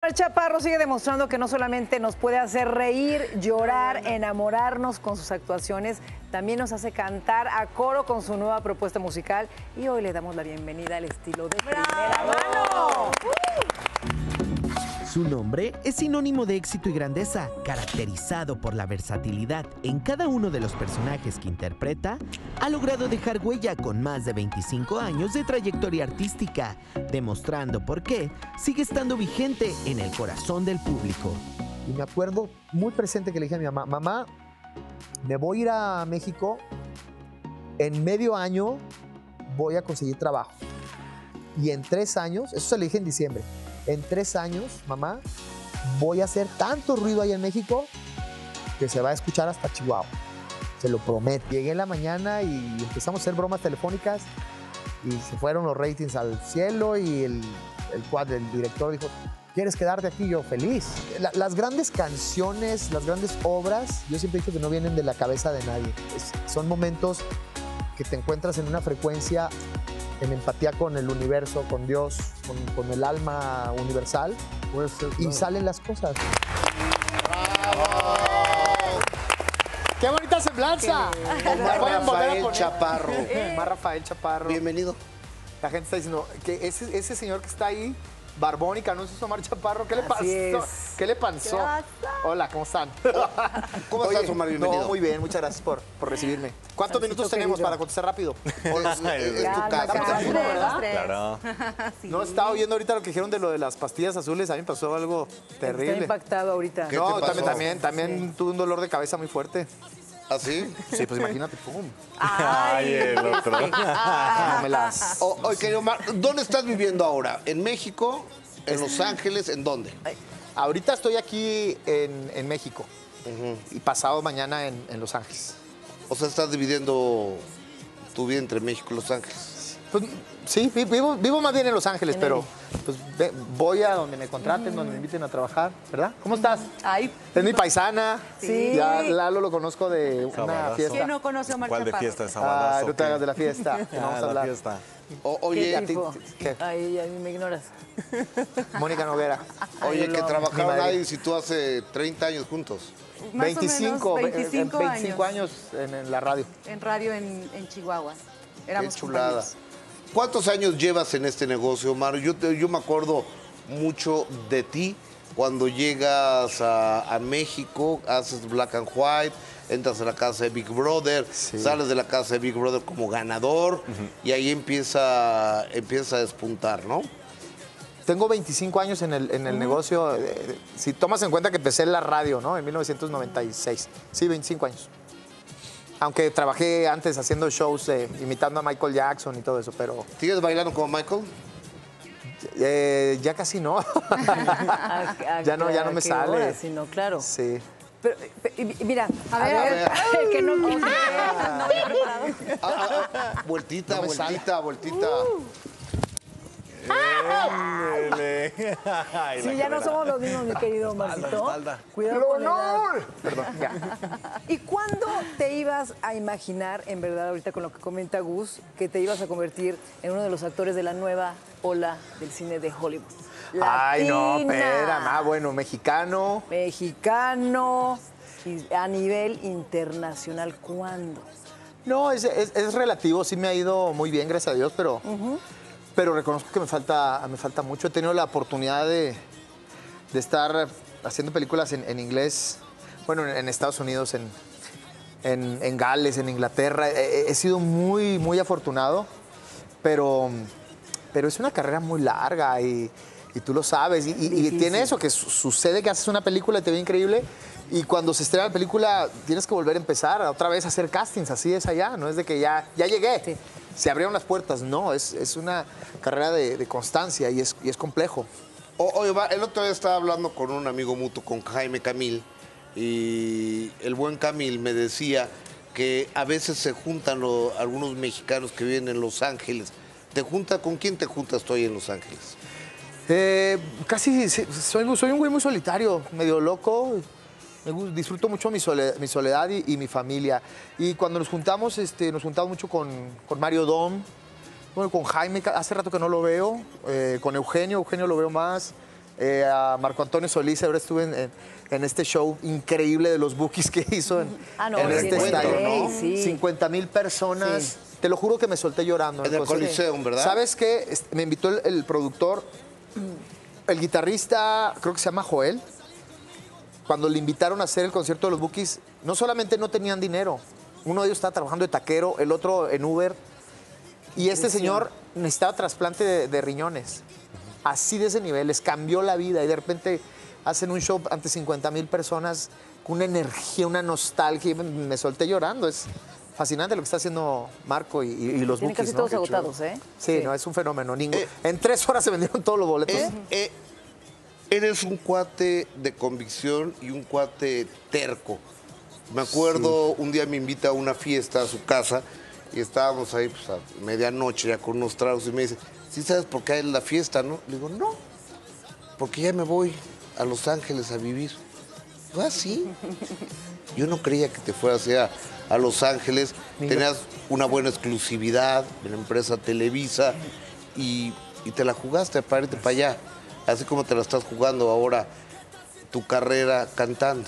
Omar Chaparro sigue demostrando que no solamente nos puede hacer reír, llorar, enamorarnos con sus actuaciones, también nos hace cantar a coro con su nueva propuesta musical. Y hoy le damos la bienvenida al estilo de Primera Mano. Su nombre es sinónimo de éxito y grandeza, caracterizado por la versatilidad en cada uno de los personajes que interpreta. Ha logrado dejar huella con más de 25 años de trayectoria artística, demostrando por qué sigue estando vigente en el corazón del público. Y me acuerdo muy presente que le dije a mi mamá, mamá, me voy a ir a México, en medio año voy a conseguir trabajo. Y en 3 años, eso se le dije en diciembre, en 3 años, mamá, voy a hacer tanto ruido ahí en México que se va a escuchar hasta Chihuahua. Se lo prometo. Llegué en la mañana y empezamos a hacer bromas telefónicas y se fueron los ratings al cielo y el director dijo, ¿quieres quedarte aquí? Yo, feliz. Las grandes canciones, las grandes obras, yo siempre he dicho que no vienen de la cabeza de nadie. Son momentos que te encuentras en una frecuencia en empatía con el universo, con Dios, con el alma universal, y salen las cosas. ¡Bravo! ¡Qué bonita semblanza! Omar Rafael Chaparro. Omar Rafael Chaparro. Bienvenido. La gente está diciendo que ese señor que está ahí, barbón y canoso, es Omar Chaparro. ¿Qué le pasó? ¿Qué le pasó? Hola, ¿cómo están? ¿Cómo estás, Omar? Bienvenido. No, muy bien, muchas gracias por recibirme. ¿Cuántos minutos tenemos para contestar rápido? Es tu casa. Claro. Sí. No, estaba oyendo ahorita lo que dijeron de lo de las pastillas azules. A mí me pasó algo Está terrible. impactado ahorita. ¿Qué No, te pasó? también tuve un dolor de cabeza muy fuerte. ¿Ah, sí? Sí, pues imagínate, pum. Ay, el otro. No me las... Oye, querido Omar, ¿dónde estás viviendo ahora? ¿En México? ¿En Los Ángeles? ¿En dónde? Ahorita estoy aquí en México y pasado mañana en Los Ángeles. O sea, estás dividiendo tu vida entre México y Los Ángeles. Pues, sí, vivo más bien en Los Ángeles, pero pues, voy a donde me contraten, donde me inviten a trabajar, ¿verdad? ¿Cómo estás? Ay, Es mi paisana. Sí. Ya Lalo lo conozco de una Sabadazo. fiesta. ¿quién no conoce a Omar ¿Cuál de Chaparro? fiesta? Ah, ¿Sabadazo? no te hagas de la fiesta. que vamos a La hablar. fiesta. Oye, ¿Qué tipo? ¿qué? Ay, ya me ignoras. Mónica Noguera. oye, lo que amo. trabajaron Mi madre. ahí si tú hace 30 años juntos. Más 25, o menos 25 años en la radio. En radio en Chihuahua. Qué Éramos chulada. compañeros. ¿Cuántos años llevas en este negocio, Omar? Yo me acuerdo mucho de ti cuando llegas a México, haces Black and White, entras a la casa de Big Brother, sales de la casa de Big Brother como ganador y ahí empieza a despuntar, ¿no? Tengo 25 años en el negocio. Si tomas en cuenta que empecé en la radio, ¿no? En 1996. Sí, 25 años. Aunque trabajé antes haciendo shows imitando a Michael Jackson y todo eso, pero ¿Sigues bailando como Michael? ya casi no. Ya no me sale. Sí, no, claro. Sí. Pero, mira, a ver. que no No había preparado. Vueltita, No me vueltita. Ay, Sí, la ya no cadera. somos los mismos, mi querido Marcito. espalda. Cuidado con la edad. Perdón, ya. ¿Y cuándo te ibas a imaginar, en verdad, ahorita con lo que comenta Gus, que te ibas a convertir en uno de los actores de la nueva ola del cine de Hollywood? Ay, no, Latina, espera, bueno, mexicano. mexicano, y a nivel internacional, ¿cuándo? No, es relativo, sí me ha ido muy bien, gracias a Dios, pero reconozco que me falta mucho. He tenido la oportunidad de estar haciendo películas en inglés, bueno, en Estados Unidos, en Gales, en Inglaterra. He sido muy, muy afortunado, pero es una carrera muy larga y tú lo sabes. Y tiene eso, que sucede que haces una película y te ve increíble. Y cuando se estrena la película, tienes que volver a empezar, otra vez a hacer castings, así es allá, no es de que ya llegué, Sí. se abrieron las puertas, no, es una carrera de constancia y es complejo. Oye, Omar, el otro día estaba hablando con un amigo mutuo, con Jaime Camil, y el buen Camil me decía que a veces se juntan algunos mexicanos que viven en Los Ángeles. ¿Con quién te juntas tú ahí en Los Ángeles? Casi soy un güey muy solitario, medio loco. Disfruto mucho mi soledad y mi familia. Y cuando nos juntamos mucho con Mario Dom, bueno, con Jaime, hace rato que no lo veo, con Eugenio lo veo más. a Marco Antonio Solís, ahora estuve en este show increíble de los Bookies que hizo en este estadio, ¿no? Sí. 50,000 personas. Sí. Te lo juro que me solté llorando. En el concierto. Coliseum, ¿verdad? ¿Sabes qué? Me invitó el productor, el guitarrista, creo que se llama Joel. Cuando le invitaron a hacer el concierto de los Bookies, no solamente no tenían dinero, uno de ellos estaba trabajando de taquero, el otro en Uber, y este señor necesitaba trasplante de riñones. Así de ese nivel, les cambió la vida y de repente hacen un show ante 50,000 personas con una energía, una nostalgia, y me solté llorando. Es fascinante lo que está haciendo Marco y los Tienen Bookies, casi ¿no? todos Qué chulo. agotados, ¿eh? Sí, no, es un fenómeno. En 3 horas se vendieron todos los boletos. Eres un cuate de convicción y un cuate terco. Me acuerdo, un día me invita a una fiesta a su casa y estábamos ahí pues, a medianoche ya con unos tragos y me dice, ¿sí sabes por qué hay la fiesta, no? Le digo, no, porque ya me voy a Los Ángeles a vivir. Ah, sí. Yo no creía que te fueras a Los Ángeles. Tenías una buena exclusividad en la empresa Televisa y te la jugaste para irte para allá. Así como te la estás jugando ahora tu carrera cantando.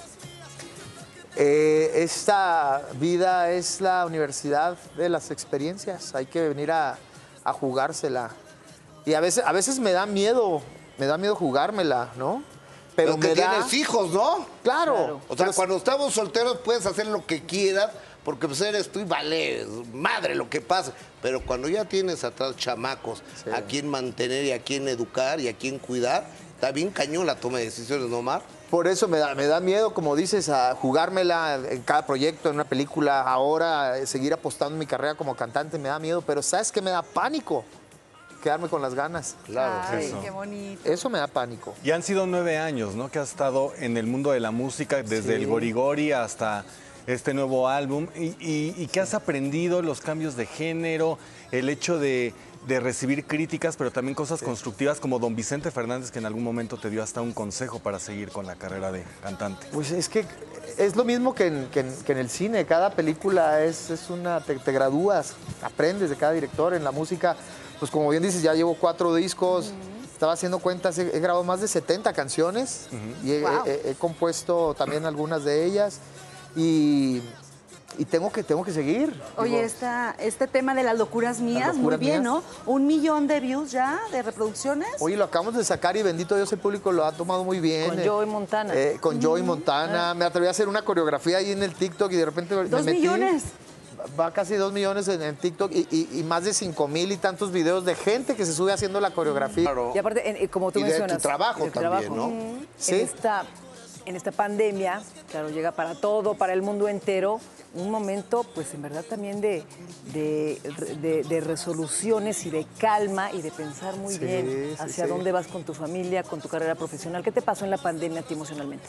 Esta vida es la universidad de las experiencias. Hay que venir a jugársela. Y a veces me da miedo jugármela, ¿no? Pero que tienes hijos, ¿no? Claro. O sea, cuando estamos solteros puedes hacer lo que quieras, porque pues eres tú y vale, madre lo que pasa. Pero cuando ya tienes atrás chamacos, a quien mantener y a quien educar y a quien cuidar, está bien cañón la toma de decisiones, ¿no, Mar? Por eso me da miedo, como dices, a jugármela en cada proyecto, en una película. Ahora, seguir apostando en mi carrera como cantante me da miedo, pero ¿sabes qué me da pánico? Quedarme con las ganas. Claro. Ay, eso. qué bonito. Eso me da pánico. Y han sido 9 años, ¿no? Que has estado en el mundo de la música, desde el Gorigori hasta este nuevo álbum. Y que has aprendido los cambios de género, el hecho de recibir críticas, pero también cosas constructivas, como don Vicente Fernández, que en algún momento te dio hasta un consejo para seguir con la carrera de cantante. Pues es que es lo mismo que en el cine. Cada película te gradúas, aprendes de cada director. En la música, pues como bien dices, ya llevo 4 discos. Estaba haciendo cuentas, he grabado más de 70 canciones y he compuesto también algunas de ellas. Y tengo que seguir. Oye, Digo, este tema de las locuras mías, Las muy locuras bien, mías. ¿no? 1 millón de views ya, de reproducciones. Oye, lo acabamos de sacar y bendito Dios, el público lo ha tomado muy bien. Con Joey Montana. Con Joey Montana. Me atreví a hacer una coreografía ahí en el TikTok y de repente me 2 metí. millones. Va casi 2 millones en TikTok y más de 5,000 y tantos videos de gente que se sube haciendo la coreografía. Claro. Y aparte, como tú Y de mencionas. tu trabajo de tu también, ¿no? Sí. En esta pandemia, claro, llega para todo, para el mundo entero, un momento, pues en verdad también de resoluciones y de calma y de pensar muy bien hacia dónde vas con tu familia, con tu carrera profesional. ¿Qué te pasó en la pandemia a ti emocionalmente?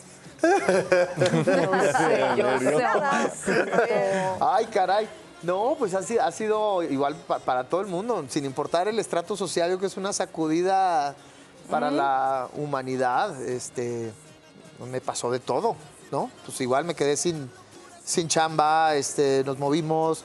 yo sé. Ay, caray. No, pues ha sido igual para todo el mundo, sin importar el estrato social, yo creo que es una sacudida para la humanidad. Me pasó de todo, ¿no? Pues igual me quedé sin chamba, nos movimos,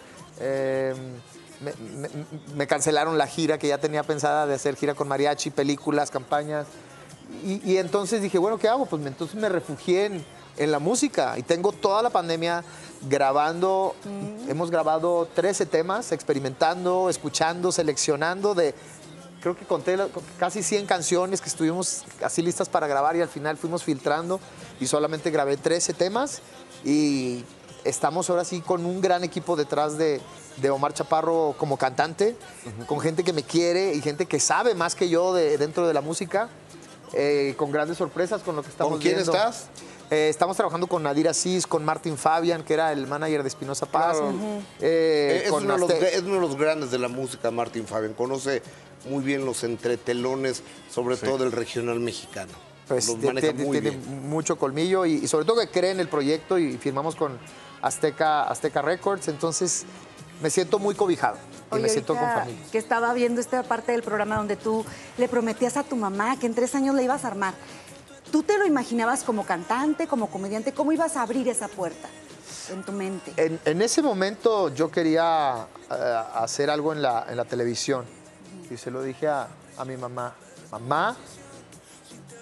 me cancelaron la gira que ya tenía pensada de hacer gira con mariachi, películas, campañas. Y entonces dije, bueno, ¿qué hago? Pues entonces me refugié en la música y tengo toda la pandemia grabando. Hemos grabado 13 temas, experimentando, escuchando, seleccionando creo que conté casi 100 canciones que estuvimos así listas para grabar y al final fuimos filtrando y solamente grabé 13 temas y estamos ahora sí con un gran equipo detrás de Omar Chaparro como cantante, con gente que me quiere y gente que sabe más que yo dentro de la música, con grandes sorpresas con lo que estamos viendo. ¿Con quién estás? Estamos trabajando con Nadir Asís, con Martin Fabian, que era el manager de Espinosa Paz. Claro. Es uno de los grandes de la música, Martin Fabian. Conoce muy bien los entretelones, sobre todo del regional mexicano. Pues los maneja muy tiene bien. mucho colmillo y sobre todo que cree en el proyecto y firmamos con Azteca Records. Entonces me siento muy cobijado y Oye, me siento con ahorita familia. que estaba viendo esta parte del programa donde tú le prometías a tu mamá que en 3 años la ibas a armar. ¿Tú te lo imaginabas como cantante, como comediante? ¿Cómo ibas a abrir esa puerta en tu mente? En ese momento yo quería hacer algo en la televisión y se lo dije a mi mamá. Mamá,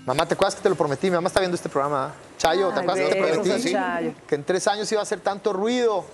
Mamá, ¿te acuerdas que te lo prometí? Mi mamá está viendo este programa. Chayo, ¿te Ay, acuerdas que te besos, prometí? Chayo. Que en 3 años iba a hacer tanto ruido.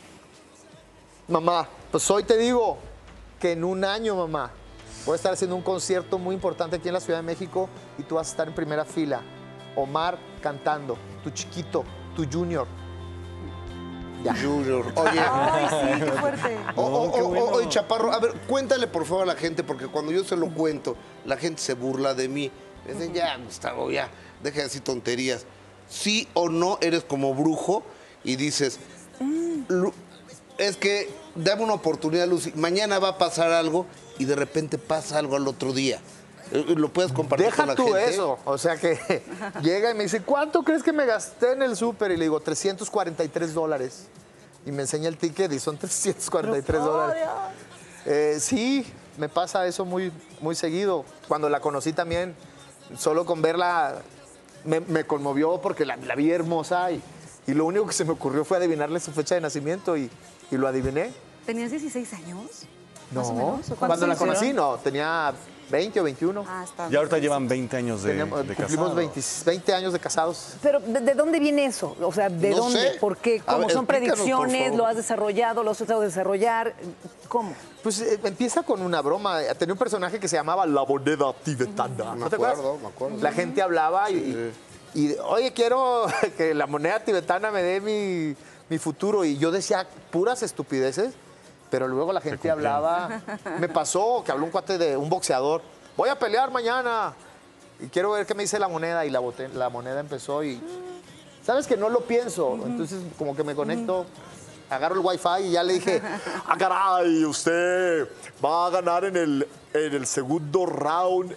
Mamá, pues hoy te digo que en 1 año, mamá, voy a estar haciendo un concierto muy importante aquí en la Ciudad de México y tú vas a estar en primera fila. Omar cantando, tu chiquito, tu junior. Ya. Junior. Oye, Ay, sí, qué fuerte. Oye, Chaparro, a ver, cuéntale por favor a la gente, porque cuando yo se lo cuento, la gente se burla de mí. Me dicen, ya, Gustavo, ya, deja de decir tonterías. Sí o no eres como brujo y dices, es que dame una oportunidad, Lucy, mañana va a pasar algo y de repente pasa algo al otro día. ¿Lo puedes compartir Deja con la tú gente? eso. O sea que llega y me dice, ¿cuánto crees que me gasté en el súper? Y le digo, $343. Y me enseña el ticket y son $343. Sí, me pasa eso muy, muy seguido. Cuando la conocí también, solo con verla, me conmovió porque la vi hermosa y lo único que se me ocurrió fue adivinarle su fecha de nacimiento y lo adiviné. ¿Tenías 16 años? No, ¿Más o menos? ¿O cuántos cuando la años conocí eran? no, tenía 20 o 21. Ah, está Y ahorita bien. llevan 20 años de Cumplimos casados. 20 años de casados. Pero, ¿de dónde viene eso? O sea, ¿de No dónde? sé. ¿Por qué? A ¿Cómo ver, son explícanos, por predicciones? favor. ¿Lo has desarrollado? ¿Lo has tratado de desarrollar? ¿Cómo? Pues empieza con una broma. Tenía un personaje que se llamaba La Moneda Tibetana. Me ¿No te acuerdas? acuerdo, me acuerdo. La gente hablaba y, oye, quiero que la moneda tibetana me dé mi futuro. Y yo decía puras estupideces, pero luego la gente hablaba. Me pasó que habló un cuate de un boxeador. Voy a pelear mañana y quiero ver qué me dice la moneda. Y la moneda empezó y... ¿Sabes que no lo pienso? Entonces como que me conecto, agarro el wifi y ya le dije, ah, caray, usted va a ganar en el segundo round,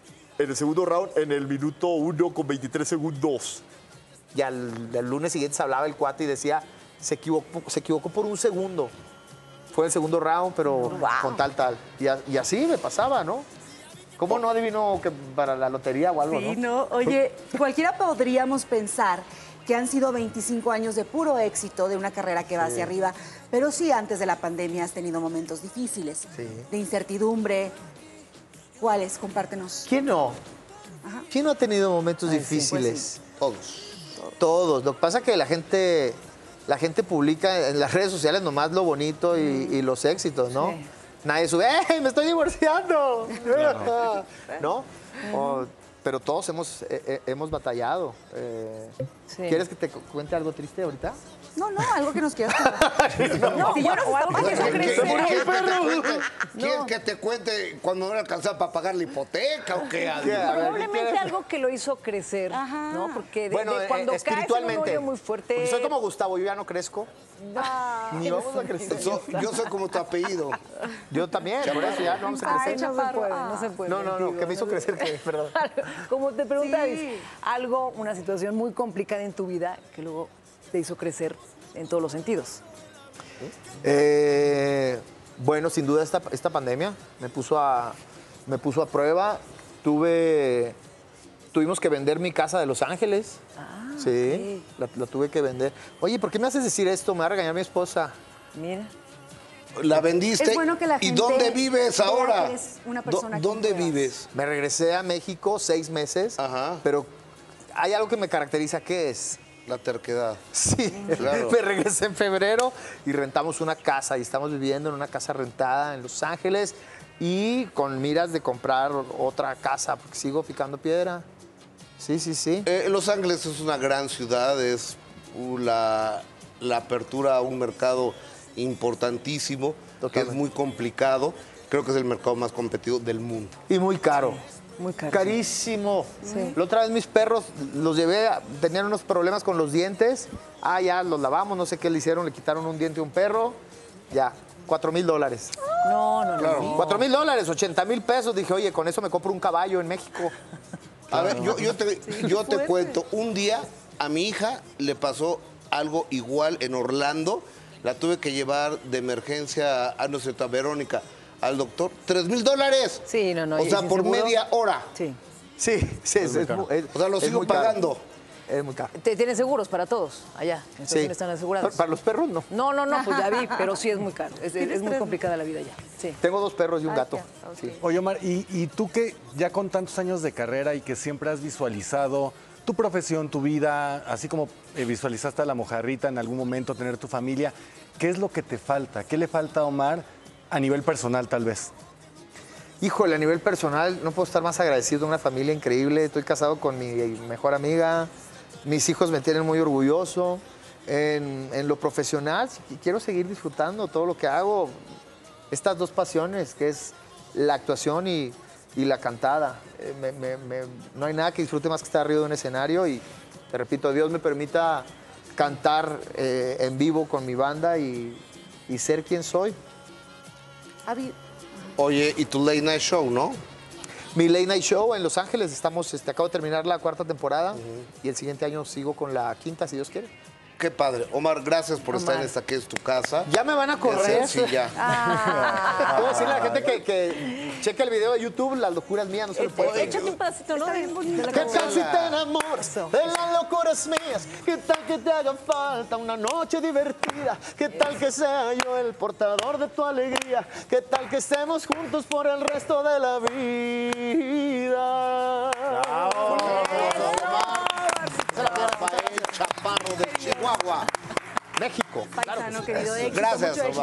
en el minuto 1 con 23 segundos. Y al lunes siguiente se hablaba el cuate y decía, se equivocó por 1 segundo. Fue el segundo round, pero con tal. Y así me pasaba, ¿no? ¿Cómo no adivino que para la lotería o algo, Sí, no? ¿no? Oye, cualquiera podríamos pensar que han sido 25 años de puro éxito, de una carrera que va hacia arriba, pero sí antes de la pandemia has tenido momentos difíciles, Sí. de incertidumbre. ¿Cuáles? Compártenos. ¿Quién no? ¿Quién no ha tenido momentos difíciles? Todos. Todos. Lo que pasa es que la gente publica en las redes sociales nomás lo bonito y los éxitos, ¿no? Sí. Nadie sube, ¡ey, me estoy divorciando! ¿No? Pero todos hemos batallado. Sí. ¿Quieres que te cuente algo triste ahorita? No, algo que nos quieras contar. No, Si yo no o algo que estaba- eso crecer. ¿Quieres que te cuente cuando no alcanzaba para pagar la hipoteca o qué? ¿Qué? A ver, Probablemente ¿quieres? algo que lo hizo crecer, Ajá. ¿no? Porque de Bueno, cuando caes en un espiritualmente. hoyo muy fuerte... Porque soy como Gustavo, yo ya no crezco. Ay, Ni vamos a crecer. Yo soy como tu apellido. Yo también, por eso ya no vamos a Ay, crecer. no se puede, no se puede. No, contigo, que me hizo se crecer, puede. que, perdón. Como te preguntaba, Sí. algo, una situación muy complicada en tu vida que luego te hizo crecer en todos los sentidos. Bueno, sin duda esta pandemia me puso a prueba. Tuvimos que vender mi casa de Los Ángeles. Sí, la tuve que vender. Oye, ¿por qué me haces decir esto? Me va a regañar mi esposa. Mira. La vendiste. Es bueno que la ¿Y gente dónde vives vea ahora? que eres una persona que ¿Dónde pruebas. vives? Me regresé a México 6 meses, Ajá. pero hay algo que me caracteriza, ¿qué es? La terquedad. Sí, Claro. me regresé en febrero y rentamos una casa y estamos viviendo en una casa rentada en Los Ángeles y con miras de comprar otra casa porque sigo picando piedra. Sí. Los Ángeles es una gran ciudad, es la apertura a un mercado importantísimo, que es Totalmente. muy complicado. Creo que es el mercado más competitivo del mundo. Y muy caro. Muy caro. Carísimo. Sí. La otra vez mis perros los llevé, tenían unos problemas con los dientes. Ya los lavamos, no sé qué le hicieron, le quitaron un diente a un perro. Ya, $4,000. No. $4,000, 80,000 pesos. Dije, oye, con eso me compro un caballo en México. A ver, yo te cuento, un día a mi hija le pasó algo igual en Orlando. La tuve que llevar de emergencia a nuestra Verónica, al doctor. $3,000. Sí, no. O ¿y sea, sin por seguro? media hora. Sí. Sí, es O sea, lo es sigo muy caro. pagando. Es muy caro. Tienen seguros para todos allá. Entonces Sí. están asegurados. Para los perros no. No, pues ya vi, pero sí es muy caro. Es muy complicada la vida ya. Sí. Tengo 2 perros y un gato. ya, ok. Sí. Oye, Omar, y tú que ya con tantos años de carrera y que siempre has visualizado tu profesión, tu vida, así como visualizaste a la mojarrita en algún momento, tener tu familia, ¿qué es lo que te falta? ¿Qué le falta a Omar a nivel personal, tal vez? Híjole, a nivel personal, no puedo estar más agradecido de una familia increíble. Estoy casado con mi mejor amiga. Mis hijos me tienen muy orgulloso. En lo profesional, quiero seguir disfrutando todo lo que hago. Estas 2 pasiones, que es la actuación y la cantada. No hay nada que disfrute más que estar arriba de un escenario y, te repito, Dios me permita cantar en vivo con mi banda y ser quien soy. Oye, y tu late night show, ¿no? Mi late night show en Los Ángeles, acabo de terminar la 4ª temporada y el siguiente año sigo con la 5ª, si Dios quiere. Qué padre. Omar, gracias por estar en esta que es tu casa. Ya me van a correr. Sí, ya. Puedo decirle a la gente que cheque el video de YouTube, Las locuras mías, no se lo pueden. Échate un pasito, ¿no? Bien bonito. ¿Qué tal si te enamoras de las locuras mías? ¿Qué tal que te haga falta una noche divertida? ¿Qué tal que sea yo el portador de tu alegría? ¿Qué tal que estemos juntos por el resto de la vida? Rafael Chaparro de Chihuahua, México. Paisano, querido, éxito, Gracias, mucho éxito. Omar.